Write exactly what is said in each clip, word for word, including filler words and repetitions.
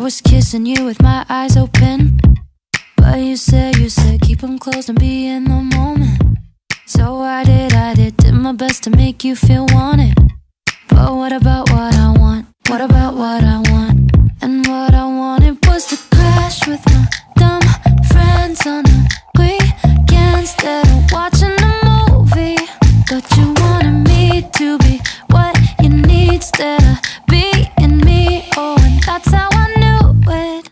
was kissing you with my eyes open, but you said, you said keep them closed and be in the moment. So I did, I did, did my best to make you feel wanted. But what about what I want? What about what I want? And what I wanted was to crash with my dumb friends on the weekend instead of watching a movie. But you wanted me to be what you need instead of being me. Oh, and that's how I knew it.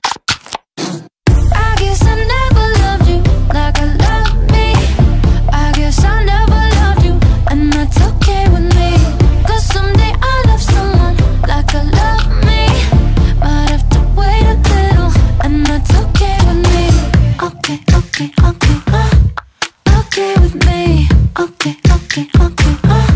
I guess I never loved you like I love me. I guess I never loved you, and that's okay with me. Cause someday I'll love someone like I love me. Might have to wait a little, and that's okay with me. Okay, okay, okay, uh, okay with me. Okay, okay, okay, uh.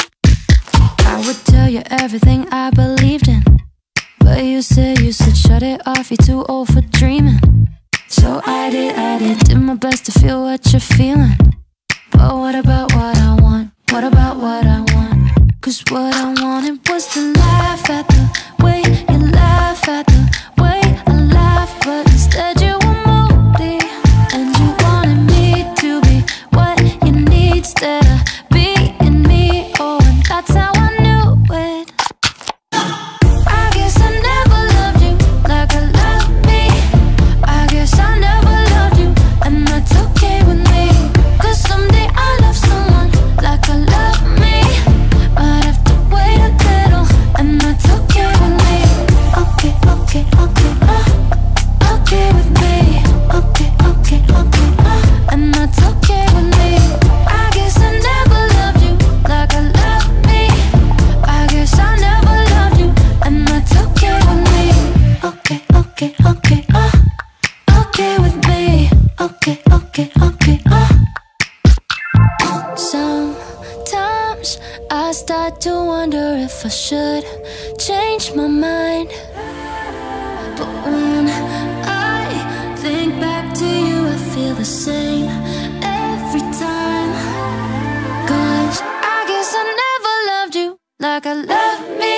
I would tell you everything I believed in, but you said, you said shut it off, you're too old for dreaming. So I did, I did, did my best to feel what you're feeling. But what about what I want? What about what I want? Cause what I wanted was to laugh at the way you laugh at the way I laugh. But instead you were moody, and you wanted me to be what you need instead of being me. Oh, and that's how I knew it. I guess I never loved you like I love me. I guess I never loved you, and that's okay with me. Cause someday I'll love someone like I love me. Might have to wait a little, and that's okay with me. Okay, okay, okay, uh, okay with me. Okay, okay, okay, uh, and that's okay with me. I guess I never loved you like I love me. I guess I never loved you, and that's okay with me. Okay, okay, okay, uh, okay with me. Okay, okay, okay, uh. Sometimes I start to wonder if I should change my mind. But when I think back to you, I feel the same every time. Cause I guess I never loved you like I love me.